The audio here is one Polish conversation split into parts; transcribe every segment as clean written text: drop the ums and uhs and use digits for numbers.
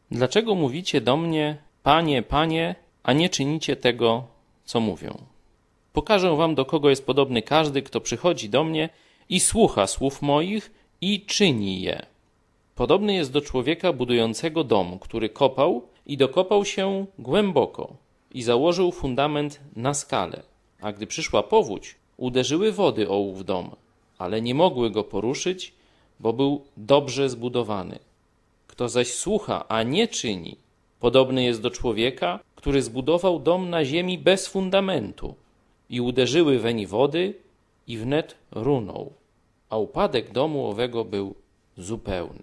Dlaczego mówicie do mnie, Panie, Panie, a nie czynicie tego, co mówią? Pokażę wam, do kogo jest podobny każdy, kto przychodzi do mnie i słucha słów moich i czyni je. Podobny jest do człowieka budującego dom, który kopał i dokopał się głęboko i założył fundament na skale. A gdy przyszła powódź, uderzyły wody o ów dom, ale nie mogły go poruszyć, bo był dobrze zbudowany. Kto zaś słucha, a nie czyni, podobny jest do człowieka, który zbudował dom na ziemi bez fundamentu i uderzyły weń wody i wnet runął, a upadek domu owego był zupełny.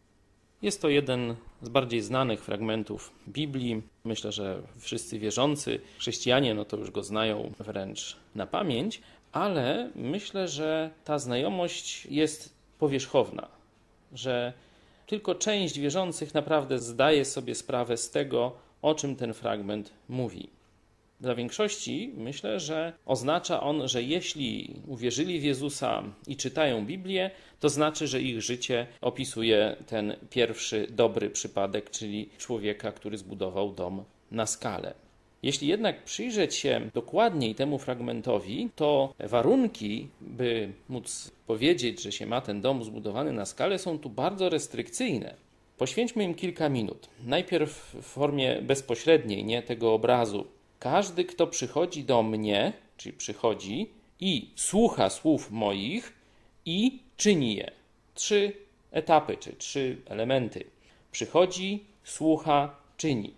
Jest to jeden z bardziej znanych fragmentów Biblii. Myślę, że wszyscy wierzący chrześcijanie to już go znają wręcz na pamięć, ale myślę, że ta znajomość jest powierzchowna, że tylko część wierzących naprawdę zdaje sobie sprawę z tego, o czym ten fragment mówi. Dla większości myślę, że oznacza on, że jeśli uwierzyli w Jezusa i czytają Biblię, to znaczy, że ich życie opisuje ten pierwszy dobry przypadek, czyli człowieka, który zbudował dom na skale. Jeśli jednak przyjrzeć się dokładniej temu fragmentowi, to warunki, by móc powiedzieć, że się ma ten dom zbudowany na skale, są tu bardzo restrykcyjne. Poświęćmy im kilka minut. Najpierw w formie bezpośredniej, nie tego obrazu. Każdy, kto przychodzi do mnie, czyli przychodzi i słucha słów moich i czyni je. 3 etapy, czy 3 elementy. Przychodzi, słucha, czyni.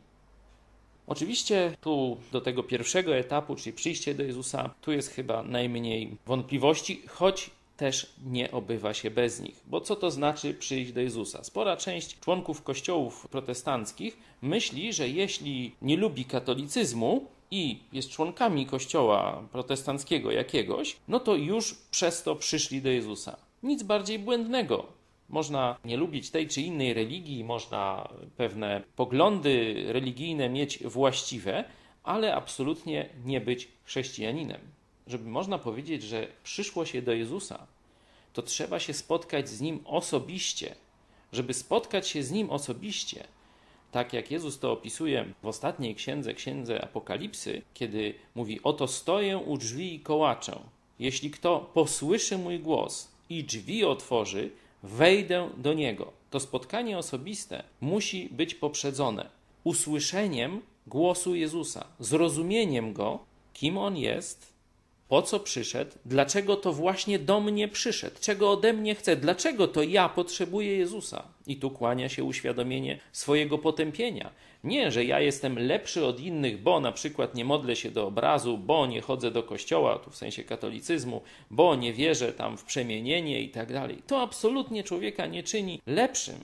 Oczywiście tu do tego pierwszego etapu, czyli przyjście do Jezusa, tu jest chyba najmniej wątpliwości, choć też nie obywa się bez nich. Bo co to znaczy przyjść do Jezusa? Spora część członków kościołów protestanckich myśli, że jeśli nie lubi katolicyzmu i jest członkami kościoła protestanckiego jakiegoś, no to już przez to przyszli do Jezusa. Nic bardziej błędnego. Można nie lubić tej czy innej religii, można pewne poglądy religijne mieć właściwe, ale absolutnie nie być chrześcijaninem. Żeby można powiedzieć, że przyszło się do Jezusa, to trzeba się spotkać z Nim osobiście. Żeby spotkać się z Nim osobiście, tak jak Jezus to opisuje w ostatniej księdze Apokalipsy, kiedy mówi: oto stoję u drzwi i kołaczę. Jeśli kto posłyszy mój głos i drzwi otworzy, wejdę do niego. To spotkanie osobiste musi być poprzedzone usłyszeniem głosu Jezusa, zrozumieniem Go, kim On jest, po co przyszedł, dlaczego to właśnie do mnie przyszedł, czego ode mnie chce, dlaczego to ja potrzebuję Jezusa. I tu kłania się uświadomienie swojego potępienia. Nie, że ja jestem lepszy od innych, bo na przykład nie modlę się do obrazu, bo nie chodzę do kościoła, tu w sensie katolicyzmu, bo nie wierzę tam w przemienienie i tak dalej. To absolutnie człowieka nie czyni lepszym.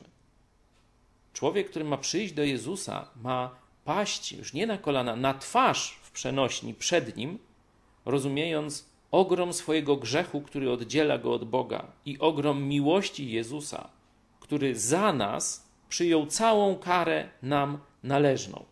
Człowiek, który ma przyjść do Jezusa, ma paść już nie na kolana, na twarz w przenośni przed Nim, rozumiejąc ogrom swojego grzechu, który oddziela go od Boga, i ogrom miłości Jezusa, który za nas przyjął całą karę nam należną.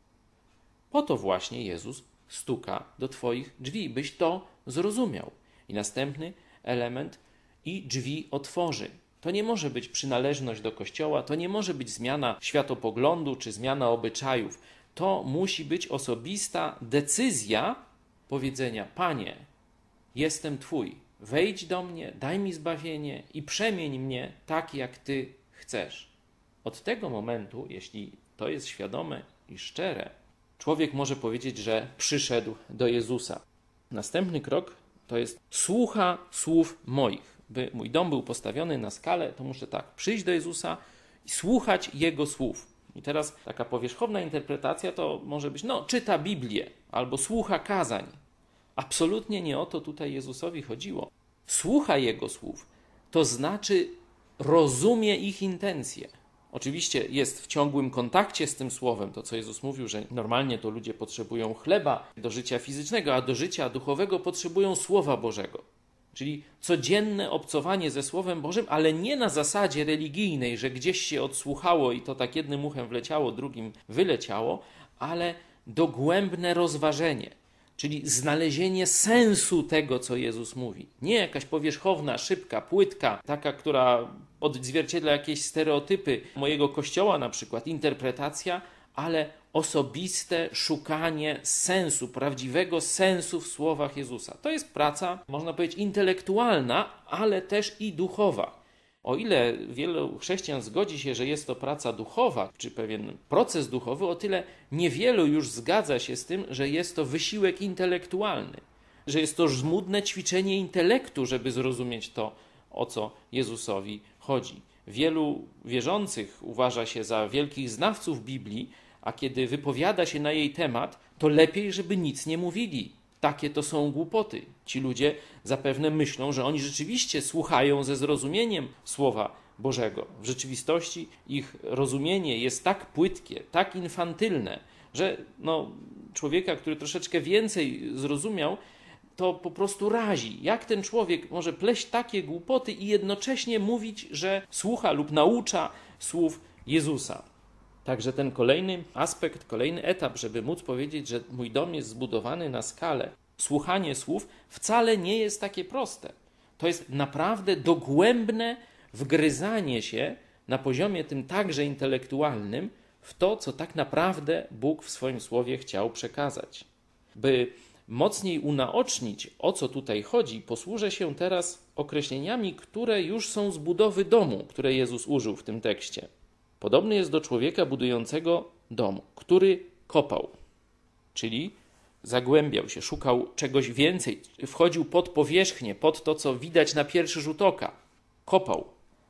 Po to właśnie Jezus stuka do twoich drzwi, byś to zrozumiał. I następny element: i drzwi otworzy. To nie może być przynależność do Kościoła, to nie może być zmiana światopoglądu czy zmiana obyczajów. To musi być osobista decyzja powiedzenia: Panie, jestem Twój, wejdź do mnie, daj mi zbawienie i przemień mnie tak, jak Ty chcesz. Od tego momentu, jeśli to jest świadome i szczere, człowiek może powiedzieć, że przyszedł do Jezusa. Następny krok to jest: słucha słów moich. By mój dom był postawiony na skale, to muszę tak przyjść do Jezusa i słuchać Jego słów. I teraz taka powierzchowna interpretacja to może być: czyta Biblię albo słucha kazań. Absolutnie nie o to tutaj Jezusowi chodziło. Słucha Jego słów, to znaczy rozumie ich intencje. Oczywiście jest w ciągłym kontakcie z tym słowem, to co Jezus mówił, że normalnie to ludzie potrzebują chleba do życia fizycznego, a do życia duchowego potrzebują Słowa Bożego. Czyli codzienne obcowanie ze Słowem Bożym, ale nie na zasadzie religijnej, że gdzieś się odsłuchało i to tak jednym uchem wleciało, drugim wyleciało, ale dogłębne rozważenie, czyli znalezienie sensu tego, co Jezus mówi. Nie jakaś powierzchowna, szybka, płytka, taka, która odzwierciedla jakieś stereotypy mojego Kościoła na przykład, interpretacja, ale osobiste szukanie sensu, prawdziwego sensu w słowach Jezusa. To jest praca, można powiedzieć, intelektualna, ale też i duchowa. O ile wielu chrześcijan zgodzi się, że jest to praca duchowa, czy pewien proces duchowy, o tyle niewielu już zgadza się z tym, że jest to wysiłek intelektualny, że jest to żmudne ćwiczenie intelektu, żeby zrozumieć to, o co Jezusowi chodzi. Wielu wierzących uważa się za wielkich znawców Biblii, a kiedy wypowiada się na jej temat, to lepiej, żeby nic nie mówili. Takie to są głupoty. Ci ludzie zapewne myślą, że oni rzeczywiście słuchają ze zrozumieniem Słowa Bożego. W rzeczywistości ich rozumienie jest tak płytkie, tak infantylne, że człowieka, który troszeczkę więcej zrozumiał, to po prostu razi. Jak ten człowiek może pleść takie głupoty i jednocześnie mówić, że słucha lub naucza słów Jezusa. Także ten kolejny aspekt, kolejny etap, żeby móc powiedzieć, że mój dom jest zbudowany na skalę, słuchanie słów wcale nie jest takie proste. To jest naprawdę dogłębne wgryzanie się na poziomie tym także intelektualnym w to, co tak naprawdę Bóg w swoim słowie chciał przekazać. By mocniej unaocznić, o co tutaj chodzi, posłużę się teraz określeniami, które już są z budowy domu, które Jezus użył w tym tekście. Podobny jest do człowieka budującego dom, który kopał, czyli zagłębiał się, szukał czegoś więcej, wchodził pod powierzchnię, pod to, co widać na pierwszy rzut oka. Kopał,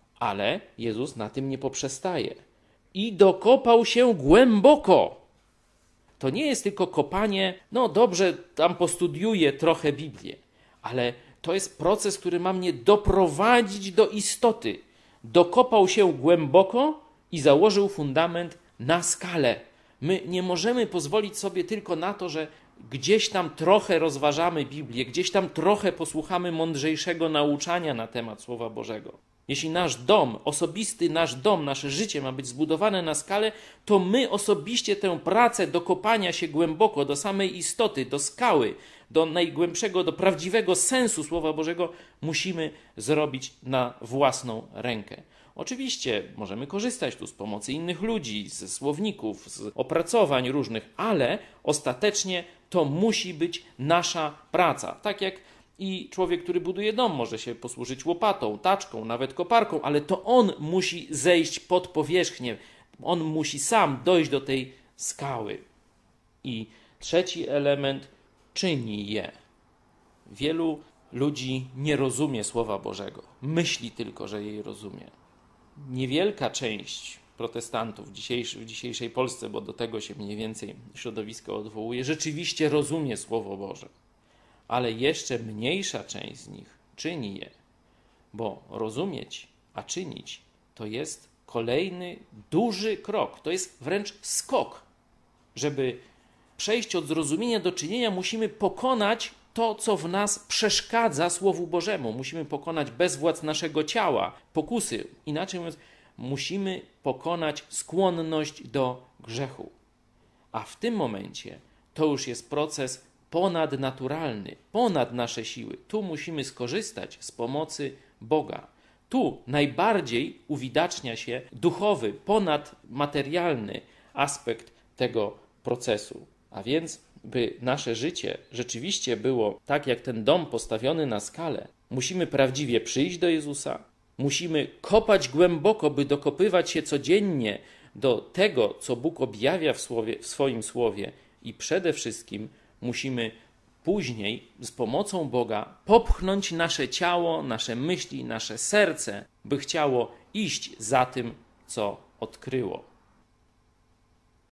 ale Jezus na tym nie poprzestaje. I dokopał się głęboko. To nie jest tylko kopanie, dobrze, tam postudiuję trochę Biblię, ale to jest proces, który ma mnie doprowadzić do istoty. Dokopał się głęboko i założył fundament na skalę. My nie możemy pozwolić sobie tylko na to, że gdzieś tam trochę rozważamy Biblię, gdzieś tam trochę posłuchamy mądrzejszego nauczania na temat Słowa Bożego. Jeśli nasz dom, osobisty nasz dom, nasze życie ma być zbudowane na skalę, to my osobiście tę pracę dokopania się głęboko do samej istoty, do skały, do najgłębszego, do prawdziwego sensu Słowa Bożego musimy zrobić na własną rękę. Oczywiście możemy korzystać tu z pomocy innych ludzi, ze słowników, z opracowań różnych, ale ostatecznie to musi być nasza praca. Tak jak i człowiek, który buduje dom, może się posłużyć łopatą, taczką, nawet koparką, ale to on musi zejść pod powierzchnię. On musi sam dojść do tej skały. I trzeci element, czyni je. Wielu ludzi nie rozumie Słowa Bożego. Myśli tylko, że jej rozumie. Niewielka część protestantów w dzisiejszej Polsce, bo do tego się mniej więcej środowisko odwołuje, rzeczywiście rozumie Słowo Boże. Ale jeszcze mniejsza część z nich czyni je, bo rozumieć, a czynić to jest kolejny duży krok, to jest wręcz skok. Żeby przejść od zrozumienia do czynienia, musimy pokonać to, co w nas przeszkadza Słowu Bożemu. Musimy pokonać bezwład naszego ciała, pokusy. Inaczej mówiąc, musimy pokonać skłonność do grzechu. A w tym momencie to już jest proces ponadnaturalny, ponad nasze siły. Tu musimy skorzystać z pomocy Boga. Tu najbardziej uwidacznia się duchowy, ponadmaterialny aspekt tego procesu. A więc, by nasze życie rzeczywiście było tak, jak ten dom postawiony na skalę, musimy prawdziwie przyjść do Jezusa, musimy kopać głęboko, by dokopywać się codziennie do tego, co Bóg objawia w swoim Słowie i przede wszystkim musimy później z pomocą Boga popchnąć nasze ciało, nasze myśli, nasze serce, by chciało iść za tym, co odkryło.